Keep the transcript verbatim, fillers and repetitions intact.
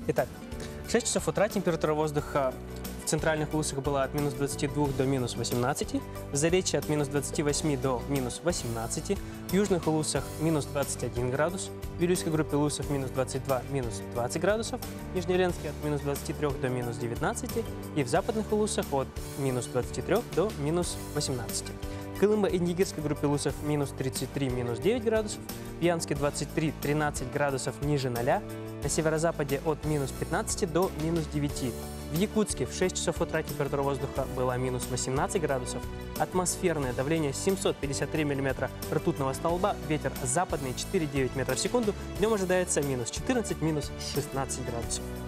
Итак, в шесть часов утра температура воздуха в центральных улусах была от минус двадцати двух до минус восемнадцати, в Заречье от минус двадцати восьми до минус восемнадцати, в южных улусах минус двадцать один градус, в Вилюйской группе улусов минус двадцать два, минус двадцать градусов, в Нижнеленске от минус двадцати трёх до минус девятнадцати и в западных улусах от минус двадцати трёх до минус восемнадцати. В Кылыма и Нигерской группе улусов минус тридцать три, минус девять градусов, в Янске двадцать три, тринадцать градусов ниже ноля, на северо-западе от минус пятнадцати до минус девяти. В Якутске в шесть часов утра температура воздуха была минус восемнадцать градусов, атмосферное давление семьсот пятьдесят три миллиметра ртутного столба, ветер западный четыре и девять метров в секунду, днем ожидается минус четырнадцать, минус шестнадцать градусов.